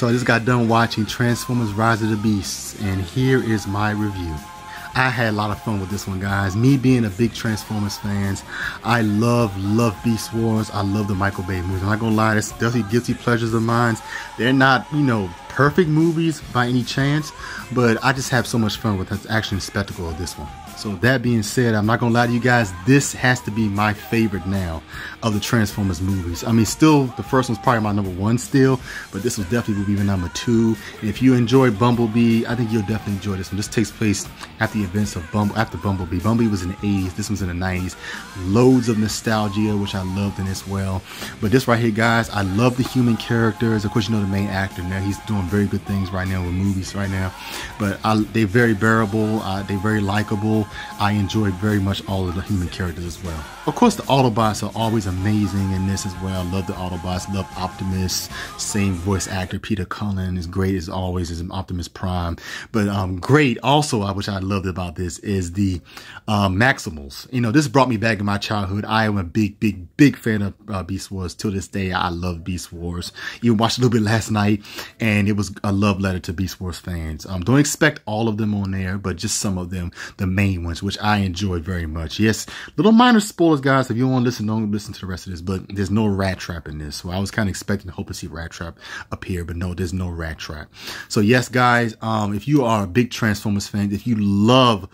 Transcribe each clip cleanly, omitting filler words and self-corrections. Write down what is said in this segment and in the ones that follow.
So I just got done watching Transformers Rise of the Beasts, and here is my review. I had a lot of fun with this one, guys. Me being a big Transformers fans, I love Beast Wars. I love the Michael Bay movies. I'm not gonna lie, that's definitely guilty pleasures of mine. They're not, perfect movies by any chance, but I just have so much fun with the action spectacle of this one. So that being said, I'm not gonna lie to you guys, this has to be my favorite now of the Transformers movies. I mean, still, the first one's probably my number one still, but this was definitely movie number two. And if you enjoy Bumblebee, I think you'll definitely enjoy this one. This takes place after the events of Bumblebee. Bumblebee was in the 80s, this one's in the 90s. Loads of nostalgia, which I loved in as well. But this right here, guys, I love the human characters. Of course, you know the main actor now, he's doing very good things right now with movies right now. But they're very bearable, they're very likable. I enjoy very much all of the human characters as well. Of course, the Autobots are always amazing in this as well. Love the Autobots, love Optimus. Same voice actor, Peter Cullen, is great as always as Optimus Prime. But great also, which I loved about this, is the Maximals. This brought me back in my childhood. I am a big fan of Beast Wars. Till this day, I love Beast Wars. Even watched a little bit last night, and it was a love letter to Beast Wars fans. Don't expect all of them on there, but just some of them, the main ones, which I enjoyed very much. Yes, little minor spoilers, guys. If you don't want to listen, don't listen to the rest of this, but there's no Rat Trap in this. So I was kind of expecting to hope to see Rat Trap appear, but no, there's no Rat Trap. So yes, guys, if you are a big Transformers fan, if you love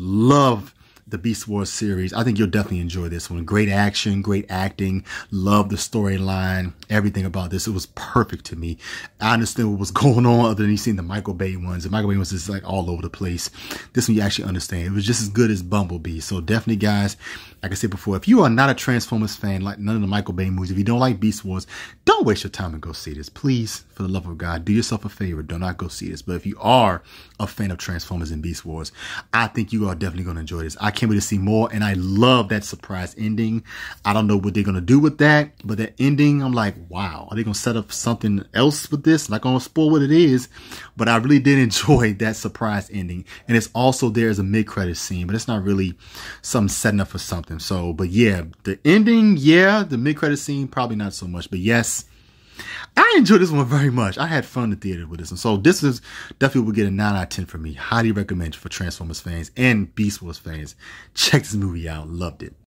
the Beast Wars series, I think you'll definitely enjoy this one. Great action, great acting, love the storyline, everything about this. It was perfect to me. I understand what was going on other than you seen the Michael Bay ones. The Michael Bay ones is like all over the place. This one you actually understand. It was just as good as Bumblebee. So definitely, guys, like I said before, if you are not a Transformers fan, like none of the Michael Bay movies, if you don't like Beast Wars, don't waste your time and go see this. Please, for the love of God, do yourself a favor. Do not go see this. But if you are a fan of Transformers and Beast Wars, I think you are definitely going to enjoy this. I can't wait to see more, and I love that surprise ending. I don't know what they're going to do with that, but that ending, I'm like, wow, are they going to set up something else with this? I'm not going to spoil what it is, but I really did enjoy that surprise ending. And it's also there as a mid-credit scene, but it's not really something setting up for something. So, but yeah, the ending, yeah, the mid-credit scene, probably not so much, but yes, I enjoyed this one very much. I had fun in the theater with this one. So this is definitely will get a 9 out of 10 for me. Highly recommend for Transformers fans and Beast Wars fans. Check this movie out. Loved it.